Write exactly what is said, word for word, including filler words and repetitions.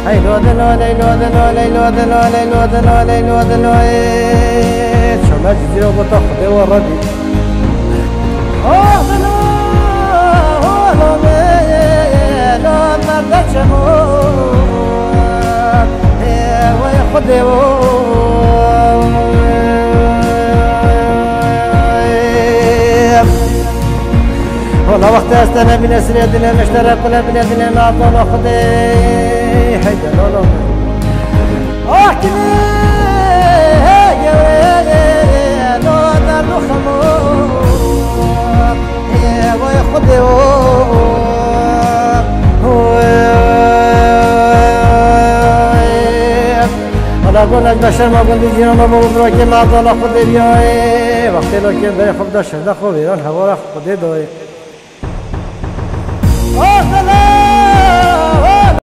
هی لو دلو لی لو دلو لی لو دلو لی لو دلو لی لو دلو شما جزیره با تا خدا و ردی آه دلو لو لو مرد شمو وای خدا والله وقت استنى من اسري دنا مشترك ولا بنا دنا نعطى خدي هيدا لا لا احكي يا لا دار خمو يا ويا خدي ولا اقول لك بشر ما قلت جينا ما بقول لك ما ضل خدي يا وقت لو كان بياخذ دش دخل ايران هوا خدي دوي